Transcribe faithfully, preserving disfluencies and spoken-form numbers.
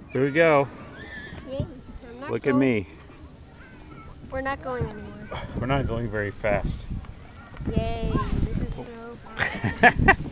Here we go. Yay. I'm not Look going. at me. We're not going anywhere. We're not going very fast. Yay. This is so fun.